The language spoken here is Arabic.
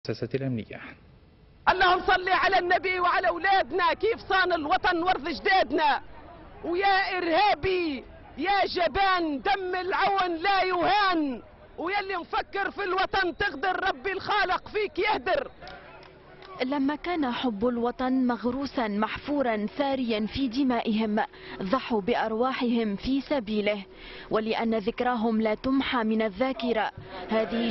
المؤسسات الأمنية. اللهم صل على النبي وعلى أولادنا كيف صان الوطن ورث جدادنا. ويا إرهابي يا جبان دم العون لا يهان، ويلي مفكر في الوطن تغدر ربي الخالق فيك يهدر. لما كان حب الوطن مغروسا محفورا ساريا في دمائهم ضحوا بأرواحهم في سبيله، ولأن ذكراهم لا تمحى من الذاكرة هذه